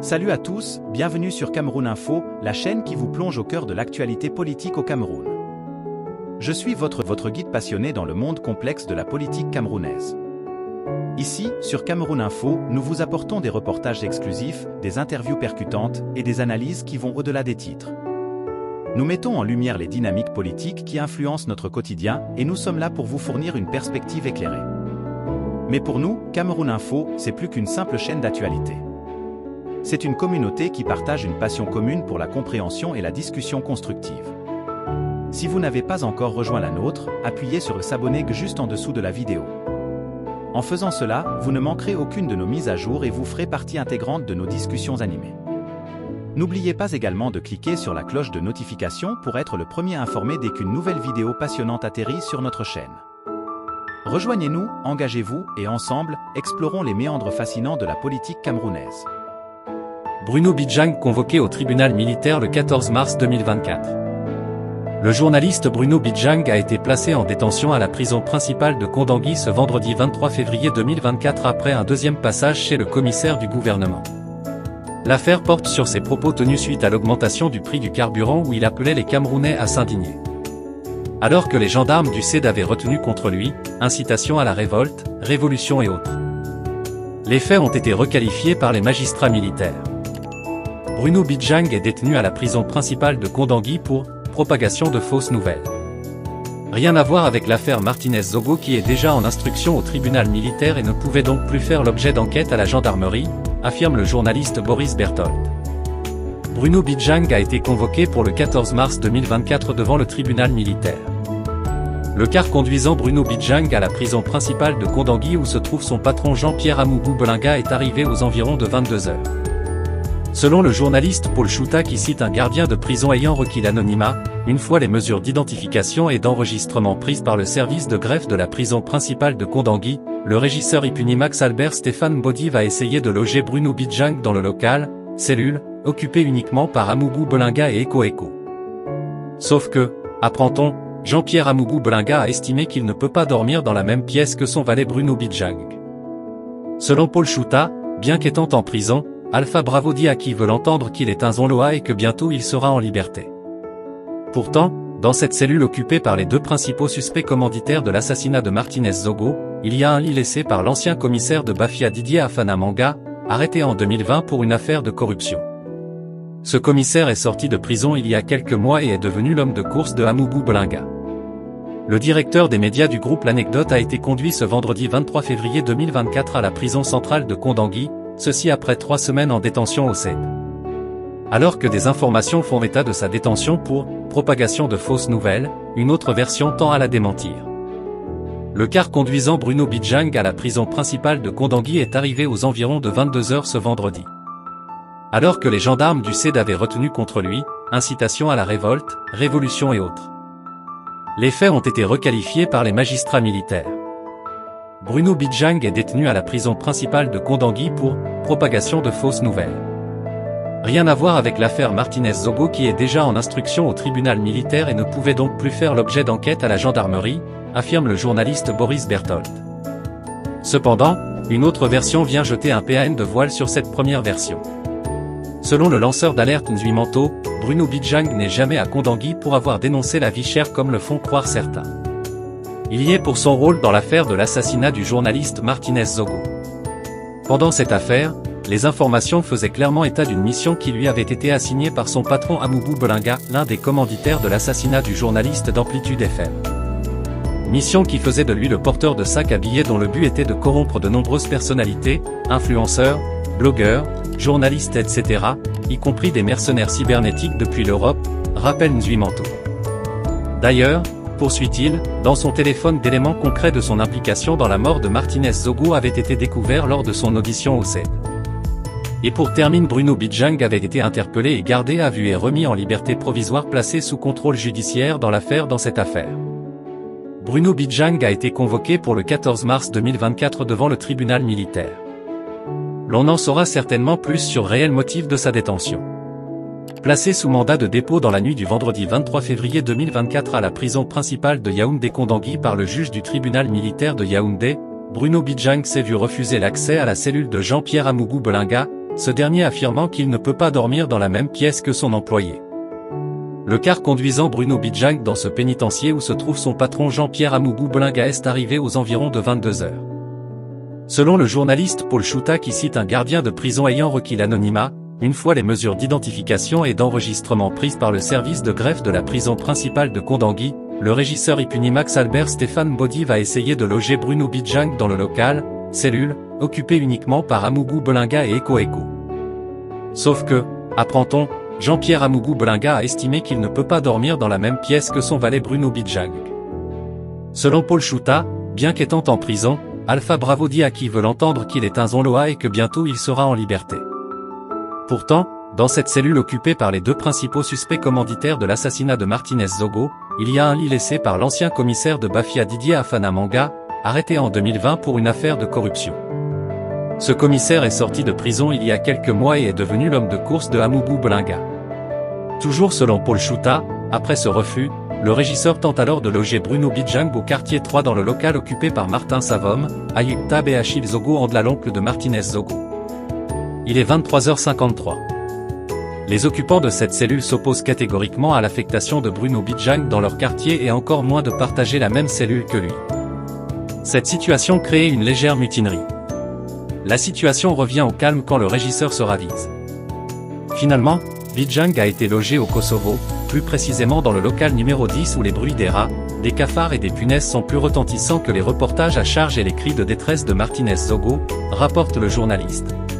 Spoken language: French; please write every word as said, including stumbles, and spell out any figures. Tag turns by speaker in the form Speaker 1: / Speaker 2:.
Speaker 1: Salut à tous, bienvenue sur Cameroun Info, la chaîne qui vous plonge au cœur de l'actualité politique au Cameroun. Je suis votre, votre guide passionné dans le monde complexe de la politique camerounaise. Ici, sur Cameroun Info, nous vous apportons des reportages exclusifs, des interviews percutantes et des analyses qui vont au-delà des titres. Nous mettons en lumière les dynamiques politiques qui influencent notre quotidien et nous sommes là pour vous fournir une perspective éclairée. Mais pour nous, Cameroun Info, c'est plus qu'une simple chaîne d'actualité. C'est une communauté qui partage une passion commune pour la compréhension et la discussion constructive. Si vous n'avez pas encore rejoint la nôtre, appuyez sur le s'abonner juste en dessous de la vidéo. En faisant cela, vous ne manquerez aucune de nos mises à jour et vous ferez partie intégrante de nos discussions animées. N'oubliez pas également de cliquer sur la cloche de notification pour être le premier informé dès qu'une nouvelle vidéo passionnante atterrit sur notre chaîne. Rejoignez-nous, engagez-vous et ensemble, explorons les méandres fascinants de la politique camerounaise.
Speaker 2: Bruno Bidjang convoqué au tribunal militaire le quatorze mars deux mille vingt-quatre. Le journaliste Bruno Bidjang a été placé en détention à la prison principale de Kondangui ce vendredi vingt-trois février deux mille vingt-quatre après un deuxième passage chez le commissaire du gouvernement. L'affaire porte sur ses propos tenus suite à l'augmentation du prix du carburant où il appelait les Camerounais à s'indigner. Alors que les gendarmes du C E D avaient retenu contre lui, incitation à la révolte, révolution et autres. Les faits ont été requalifiés par les magistrats militaires. Bruno Bidjang est détenu à la prison principale de Kondangui pour propagation de fausses nouvelles. Rien à voir avec l'affaire Martinez-Zogo qui est déjà en instruction au tribunal militaire et ne pouvait donc plus faire l'objet d'enquête à la gendarmerie, affirme le journaliste Boris Berthold. Bruno Bidjang a été convoqué pour le quatorze mars deux mille vingt-quatre devant le tribunal militaire. Le car conduisant Bruno Bidjang à la prison principale de Kondangui où se trouve son patron Jean-Pierre Amougou Belinga est arrivé aux environs de vingt-deux heures. Selon le journaliste Paul Chouta qui cite un gardien de prison ayant requis l'anonymat, une fois les mesures d'identification et d'enregistrement prises par le service de greffe de la prison principale de Kondangui, le régisseur Ipunimax Albert Stéphane Body va essayer de loger Bruno Bidjang dans le local, cellule, occupée uniquement par Amougou Belinga et Eko Eko. Sauf que, apprend-on, Jean-Pierre Amougou Belinga a estimé qu'il ne peut pas dormir dans la même pièce que son valet Bruno Bidjang. Selon Paul Chouta, bien qu'étant en prison, Alpha Bravo dit à qui veut l'entendre qu'il est un Zonloa et que bientôt il sera en liberté. Pourtant, dans cette cellule occupée par les deux principaux suspects commanditaires de l'assassinat de Martinez-Zogo, il y a un lit laissé par l'ancien commissaire de Bafia Didier Afana Manga, arrêté en deux mille vingt pour une affaire de corruption. Ce commissaire est sorti de prison il y a quelques mois et est devenu l'homme de course de Amougou Belinga. Le directeur des médias du groupe L'Anecdote a été conduit ce vendredi vingt-trois février deux mille vingt-quatre à la prison centrale de Kondangui, ceci après trois semaines en détention au C E D. Alors que des informations font état de sa détention pour propagation de fausses nouvelles, une autre version tend à la démentir. Le car conduisant Bruno Bidjang à la prison principale de Kondangui est arrivé aux environs de vingt-deux heures ce vendredi. Alors que les gendarmes du C E D avaient retenu contre lui, incitation à la révolte, révolution et autres. Les faits ont été requalifiés par les magistrats militaires. Bruno Bidjang est détenu à la prison principale de Kondangui pour propagation de fausses nouvelles. Rien à voir avec l'affaire Martinez-Zogo qui est déjà en instruction au tribunal militaire et ne pouvait donc plus faire l'objet d'enquête à la gendarmerie, affirme le journaliste Boris Berthold. Cependant, une autre version vient jeter un P A N de voile sur cette première version. Selon le lanceur d'alerte Nzuimanto, Bruno Bidjang n'est jamais à Kondangui pour avoir dénoncé la vie chère comme le font croire certains. Il y est pour son rôle dans l'affaire de l'assassinat du journaliste Martinez-Zogo. Pendant cette affaire, les informations faisaient clairement état d'une mission qui lui avait été assignée par son patron Amougou Belinga, l'un des commanditaires de l'assassinat du journaliste d'Amplitude F M. Mission qui faisait de lui le porteur de sacs à billets dont le but était de corrompre de nombreuses personnalités, influenceurs, blogueurs, journalistes et cetera, y compris des mercenaires cybernétiques depuis l'Europe, rappelle Nzuimanto. D'ailleurs, poursuit-il, dans son téléphone d'éléments concrets de son implication dans la mort de Martinez-Zogo avait été découvert lors de son audition au C E D. Et pour terminer, Bruno Bidjang avait été interpellé et gardé à vue et remis en liberté provisoire placé sous contrôle judiciaire dans l'affaire dans cette affaire. Bruno Bidjang a été convoqué pour le quatorze mars deux mille vingt-quatre devant le tribunal militaire. L'on en saura certainement plus sur réel motif de sa détention. Placé sous mandat de dépôt dans la nuit du vendredi vingt-trois février deux mille vingt-quatre à la prison principale de Yaoundé-Kondangui par le juge du tribunal militaire de Yaoundé, Bruno Bidjang s'est vu refuser l'accès à la cellule de Jean-Pierre Amougou Belinga, ce dernier affirmant qu'il ne peut pas dormir dans la même pièce que son employé. Le car conduisant Bruno Bidjang dans ce pénitencier où se trouve son patron Jean-Pierre Amougou Belinga est arrivé aux environs de vingt-deux heures. Selon le journaliste Paul Chouta qui cite un gardien de prison ayant requis l'anonymat, une fois les mesures d'identification et d'enregistrement prises par le service de greffe de la prison principale de Kondangui, le régisseur Ipunimax Albert Stéphane Baudy va essayer de loger Bruno Bidjang dans le local, cellule, occupée uniquement par Amougou Belinga et Eko Eko. Sauf que, apprend-on, Jean-Pierre Amougou Belinga a estimé qu'il ne peut pas dormir dans la même pièce que son valet Bruno Bidjang. Selon Paul Chouta, bien qu'étant en prison, Alpha Bravo dit à qui veut l'entendre qu'il est un Zonloa et que bientôt il sera en liberté. Pourtant, dans cette cellule occupée par les deux principaux suspects commanditaires de l'assassinat de Martinez Zogo, il y a un lit laissé par l'ancien commissaire de Bafia Didier Afana Manga, arrêté en deux mille vingt pour une affaire de corruption. Ce commissaire est sorti de prison il y a quelques mois et est devenu l'homme de course de Amougou Belinga. Toujours selon Paul Chouta, après ce refus, le régisseur tente alors de loger Bruno Bidjang au quartier trois dans le local occupé par Martin Savom, Ayub Tab et Achille Zogo Andla l'oncle de Martinez Zogo. Il est vingt-trois heures cinquante-trois. Les occupants de cette cellule s'opposent catégoriquement à l'affectation de Bruno Bidjang dans leur quartier et encore moins de partager la même cellule que lui. Cette situation crée une légère mutinerie. La situation revient au calme quand le régisseur se ravise. Finalement, Bidjang a été logé au Kosovo, plus précisément dans le local numéro dix où les bruits des rats, des cafards et des punaises sont plus retentissants que les reportages à charge et les cris de détresse de Martinez Zogo, rapporte le journaliste.